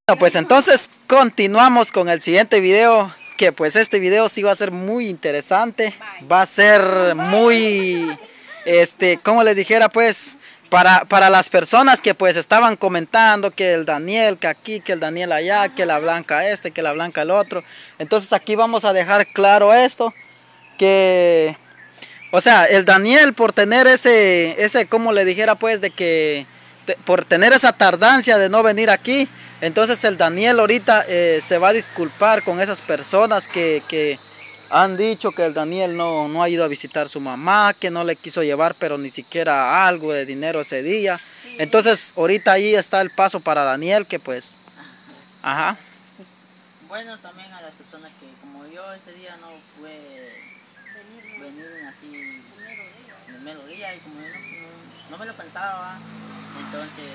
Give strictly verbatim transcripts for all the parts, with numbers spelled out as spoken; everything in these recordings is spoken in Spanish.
Bueno, pues entonces continuamos con el siguiente video, que pues este video sí va a ser muy interesante, va a ser muy, este, como les dijera pues, para, para las personas que pues estaban comentando que el Daniel, que aquí, que el Daniel allá, que la Blanca este, que la Blanca el otro. Entonces aquí vamos a dejar claro esto, que, o sea, el Daniel por tener ese, ese, como le dijera pues, de que, de, por tener esa tardancia de no venir aquí, entonces el Daniel ahorita eh, se va a disculpar con esas personas que, que han dicho que el Daniel no, no ha ido a visitar a su mamá, que no le quiso llevar pero ni siquiera algo de dinero ese día. Sí. Entonces ahorita ahí está el paso para Daniel, que pues... Ajá. Bueno, también a las personas que como yo ese día no pude venir, venir así en el mero día y como yo no, no, no me lo pensaba, entonces...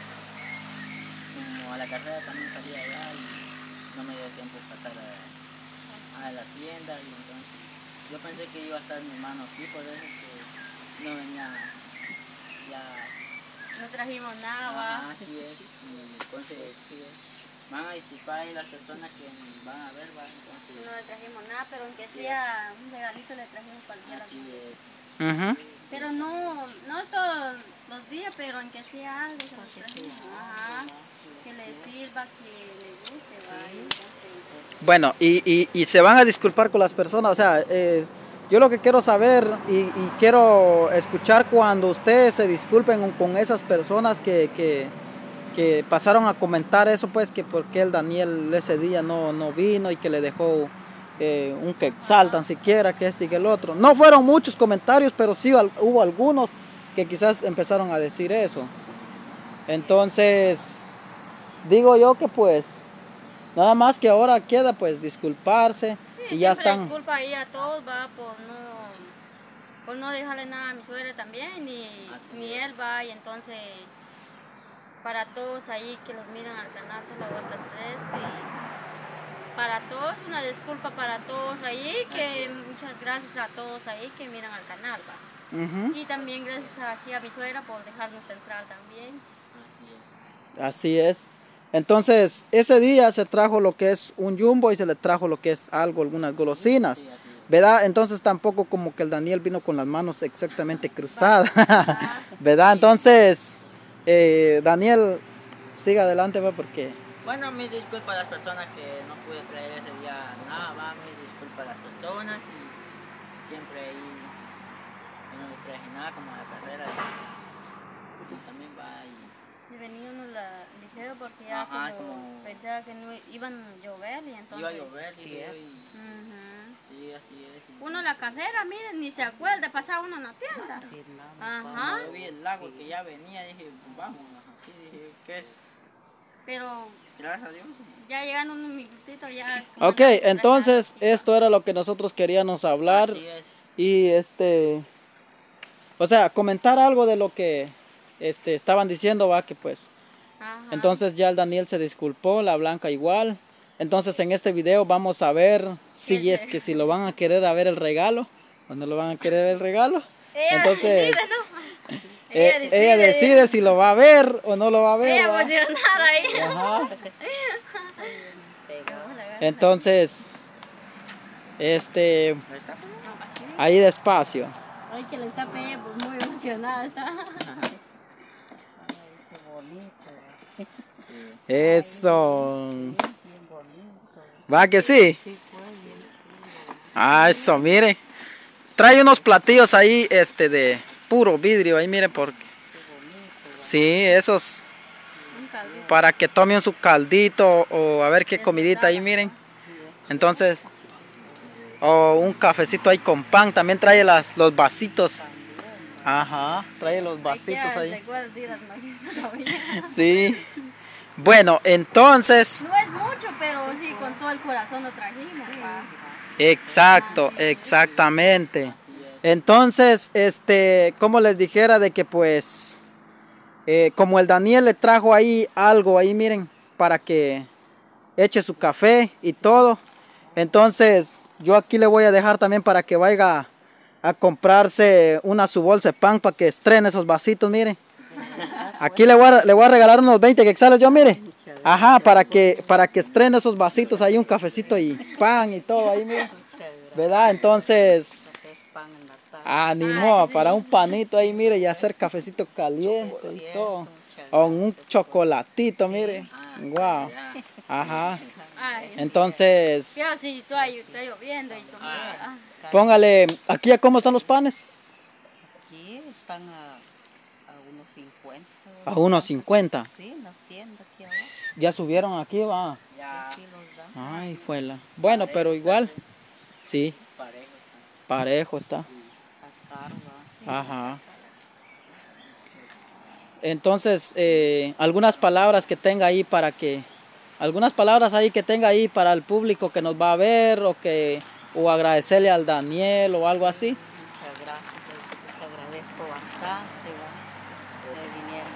como a la carrera también salía allá y no me dio tiempo pasar a, a la tienda, y entonces yo pensé que iba a estar mi hermano aquí, por eso que no venía ya. No trajimos nada. Ah, así es, y entonces sí, van a disculpar ahí las personas que van a ver, ¿va? Entonces, no le trajimos nada, pero aunque sea un regalito le trajimos cualquiera. Así es. Uh-huh. Pero no, no todos los días, pero aunque sea algo se los trajimos. Ajá. Que le sirva, que le guste, ¿va? Bueno, y, y, y se van a disculpar con las personas, o sea, eh, yo lo que quiero saber y, y quiero escuchar cuando ustedes se disculpen con esas personas que, que, que pasaron a comentar eso, pues, que porque el Daniel ese día no, no vino y que le dejó eh, un quetzal tan siquiera, que este y que el otro. No fueron muchos comentarios, pero sí hubo algunos que quizás empezaron a decir eso. Entonces... digo yo que pues, nada más que ahora queda pues disculparse, sí, y ya están. Disculpa ahí a todos, va, por no, por no dejarle nada a mi suegra también, ni, ni él va, y entonces, para todos ahí que los miran al canal, son las vueltas tres, y para todos, una disculpa para todos ahí, que muchas gracias a todos ahí que miran al canal, va. Uh-huh. Y también gracias aquí a mi suegra por dejarnos entrar también. Así es. Entonces, ese día se trajo lo que es un jumbo y se le trajo lo que es algo, algunas golosinas, ¿verdad? Entonces tampoco como que el Daniel vino con las manos exactamente cruzadas, ¿verdad? Entonces, eh, Daniel, siga adelante, ¿va? Porque... Bueno, mis disculpas a las personas que no pude traer ese día nada, va, mis disculpas a las personas, y siempre ahí yo no les traje nada como a la carrera, y, y también va y... Y veníamos la ligero porque ya Ajá, como, como pensaba que no iban a llover y entonces... Iba a llover, sí, sí, y, uh-huh. Sí, así es. Uno la carrera, miren, ni se acuerda, pasaba uno en la tienda. Sí, no, ajá. Yo vi el lago que ya venía, dije, vamos, así dije, ¿qué es? Pero... gracias a Dios. Ya llegando un minutito ya... Ok, entonces esto era lo que nosotros queríamos hablar. Así es. Y este... o sea, comentar algo de lo que... Este, estaban diciendo, va, que pues, ajá. Entonces ya el Daniel se disculpó, la Blanca igual. Entonces en este video vamos a ver si es que si lo van a querer a ver el regalo o no lo van a querer ver el regalo. Ella entonces decide, ¿no? eh, ella, decide, ella decide si lo va a ver o no lo va a ver. Ella emocionada ahí. Ajá. Entonces, este, ahí despacio. Ay, que le está pegando, pues muy emocionada está. Eso. ¿Va que sí? Ah, eso, mire. Trae unos platillos ahí, este, de puro vidrio, ahí mire, porque... sí, esos... para que tomen su caldito o a ver qué comidita ahí, miren. Entonces... o un cafecito ahí con pan, también trae las, los vasitos. Ajá, trae los vasitos ahí. Sí. Bueno, entonces... no es mucho, pero sí, con todo el corazón lo trajimos. Pa. Exacto, exactamente. Entonces, este, como les dijera de que pues... Eh, como el Daniel le trajo ahí algo, ahí miren, para que eche su café y todo. Entonces, yo aquí le voy a dejar también para que vaya a comprarse una su bolsa de pan para que estrene esos vasitos, miren. Aquí le voy a, le voy a regalar unos veinte quetzales yo, mire. Ajá, para que, para que estrene esos vasitos, ahí un cafecito y pan y todo ahí, mire. ¿Verdad? Entonces, Hacer pan en la tarde. animó Ay, sí. para un panito ahí, mire, y hacer cafecito caliente y todo. O un chocolatito, mire. Wow. Ajá. Ay, Entonces, ¿qué así? Está, está lloviendo y todo. Ah, póngale, aquí a cómo están los panes. Aquí están a, a unos cincuenta. A unos cincuenta. Sí, en las tiendas aquí abajo. Ya subieron aquí, va. Ya, Sí los dan. Ay, fuela. Bueno, pero igual, sí, parejo. parejo está. Está caro, ¿va? Ajá. Entonces, eh, algunas palabras que tenga ahí para que, algunas palabras ahí que tenga ahí para el público que nos va a ver o que, o agradecerle al Daniel o algo así. Muchas gracias, les, les agradezco bastante, ¿va? Que vinieron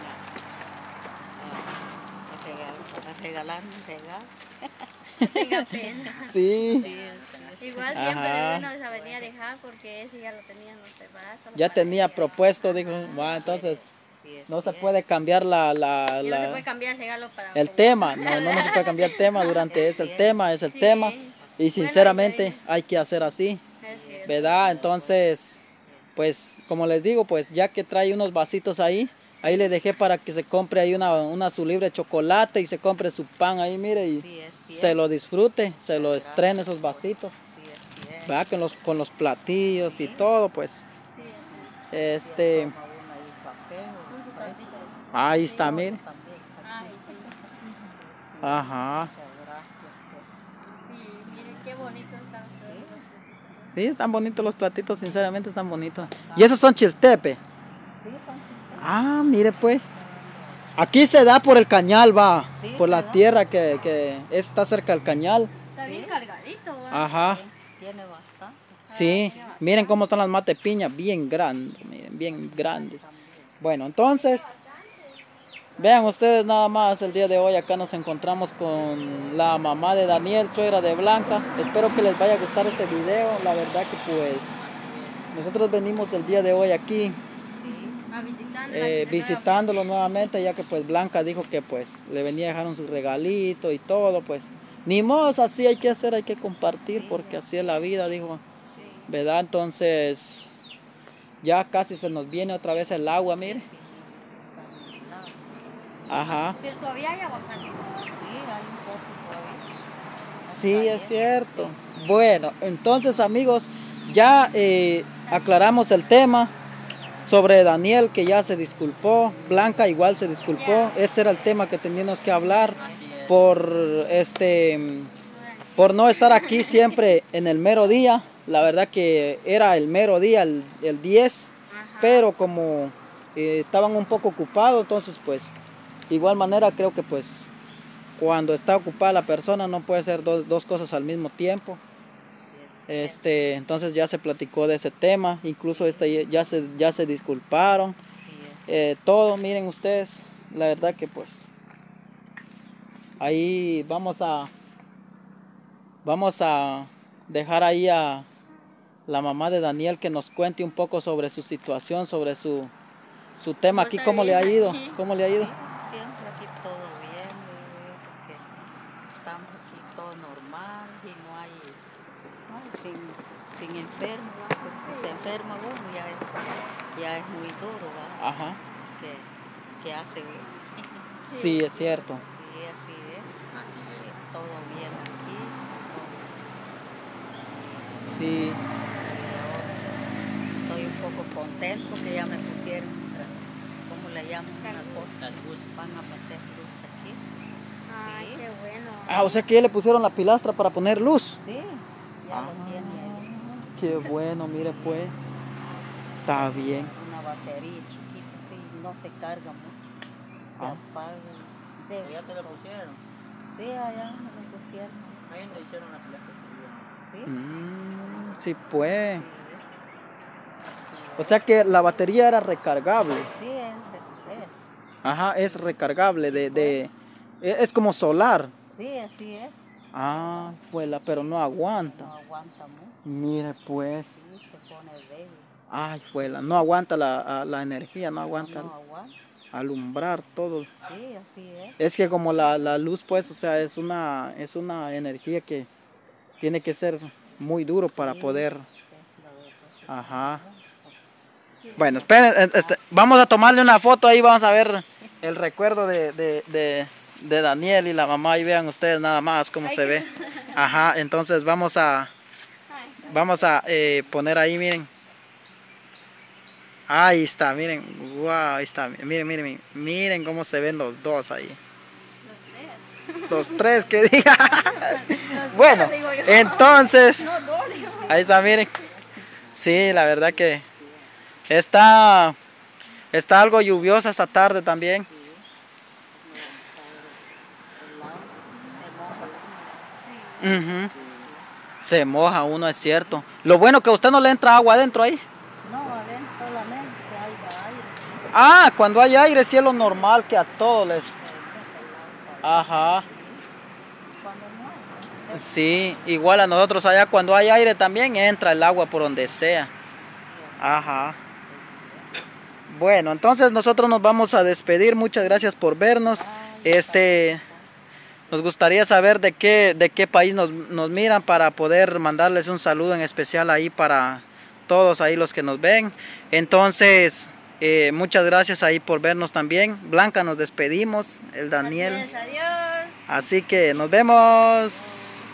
a, a, a, regalar, a regalarme un regalo. no tenga pena. Sí, Sí, sí. Igual Ajá. siempre de bueno se venía a dejar porque ese ya lo teníamos preparado. solo ya para tenía ella. propuesto, dijo, va, entonces Sí, es no se cierto. puede cambiar la, la, Ya no se la- puede cambiar el regalo para el como- tema, no, no, no se puede cambiar el tema, durante es el tema, es el Sí. tema, y Bueno, sinceramente ahí- hay que hacer así. Es cierto. ¿Verdad? Entonces, pues como les digo, pues ya que trae unos vasitos ahí, ahí le dejé para que se compre ahí una, una su libre de chocolate y se compre su pan ahí, mire, y Sí, es se cierto. lo disfrute, se lo estrene esos vasitos, Sí, es cierto. ¿verdad? Con los, con los platillos y todo, pues, Sí, es cierto. este, Toma uno ahí papel, Con su papel. tantito. ahí está, mire, También, Ay, sí. ajá, muchas gracias. Sí, miren qué bonito están ustedes. sí, están bonitos los platitos, sinceramente están bonitos, y esos son chiltepe, ah, mire pues, aquí se da por el cañal, va, Sí, por se la da. tierra que, que está cerca del cañal, Está bien cargadito, ¿va? ajá. Tiene bastante. Sí, miren cómo están las mate piñas, bien grandes, miren, bien grandes. Bueno, entonces, vean ustedes nada más, el día de hoy acá nos encontramos con la mamá de Daniel, suegra de Blanca. Espero que les vaya a gustar este video, la verdad que pues, nosotros venimos el día de hoy aquí A visitarla, eh, de nuevo. visitándolo nuevamente, ya que pues Blanca dijo que pues le venía a dejar un su regalito y todo, pues, ni modo, así hay que hacer, hay que compartir, porque así es la vida, dijo. Sí, ¿Verdad? Entonces, ya casi se nos viene otra vez el agua, mire. Ajá. Pero todavía hay aguacate. sí, hay un poco todavía. Sí, es cierto. Bueno, entonces amigos, ya eh, aclaramos el tema sobre Daniel, que ya se disculpó. Blanca igual se disculpó. Ese era el tema que teníamos que hablar por este por no estar aquí siempre en el mero día. La verdad que era el mero día, el, el diez, Ajá. pero como eh, estaban un poco ocupados, entonces pues, de igual manera creo que pues, cuando está ocupada la persona no puede hacer dos, dos cosas al mismo tiempo. Este, entonces ya se platicó de ese tema, incluso este, ya, se, ya se disculparon, Sí, es. eh, todo, miren ustedes, la verdad que pues, ahí vamos a, vamos a dejar ahí a la mamá de Daniel que nos cuente un poco sobre su situación, sobre su, su tema ¿Cómo aquí, está cómo le ha bien ido, aquí? cómo le ha ido. Sí, siempre aquí todo bien, eh, porque estamos aquí todo normal y no hay, no hay sin, sin enfermo, ¿va? Porque si se enferma uno ya es, ya es muy duro, ¿va? Ajá, Que, que hace, sí, es cierto. y así es, Así y es. todo bien aquí, Sí, y ahora estoy un poco contento que ya me pusieron, ¿cómo le llaman? Una cosa, Las luz. van a meter luz aquí. Ay, Sí. qué bueno. ah, o sea que ya le pusieron la pilastra para poner luz. Sí, ya lo tiene ahí. Qué bueno, mire pues, está bien. Una batería chiquita, sí, no se carga mucho. Se Ah. apaga. ¿Ya De, te lo pusieron? sí, allá me lo pusieron. Ahí te hicieron la placa. Sí, Mm, sí pues. sí, O sea que la batería era recargable. sí, es, es. Ajá, es recargable, de, de, e- es como solar. Sí, así es. Ah, pues la, pero no No aguanta. aguanta mucho. Mire pues. Sí, se pone débil. Ay, pues no aguanta la, a- la energía, no aguanta. No aguanta. alumbrar todo. Sí, así es. Es que como la, la luz, pues, o sea, es una, es una energía que tiene que ser muy duro para poder. Ajá. Bueno, esperen, este, vamos a tomarle una foto ahí, vamos a ver el recuerdo de, de, de, de Daniel y la mamá, y vean ustedes nada más cómo se ve. Ajá, entonces vamos a, vamos a eh, poner ahí, miren. Ahí está, miren, wow, ahí está, miren, miren, miren, miren cómo se ven los dos ahí. Los tres, que diga. Bueno, entonces, ahí está, miren. Sí, la verdad que está, está algo lluviosa esta tarde también. Uh-huh. Se moja uno, es cierto. Lo bueno que a usted no le entra agua adentro ahí. No, adentro solamente hay aire. Ah, cuando hay aire sí es lo normal que a todos les... Ajá. Cuando no hay. Sí, igual a nosotros allá cuando hay aire también entra el agua por donde sea. Ajá. Bueno, entonces nosotros nos vamos a despedir. Muchas gracias por vernos. Este, nos gustaría saber de qué, de qué país nos, nos miran para poder mandarles un saludo en especial ahí para todos ahí los que nos ven. Entonces, eh, muchas gracias ahí por vernos también. Blanca, nos despedimos. El Daniel. Adiós. Así que nos vemos.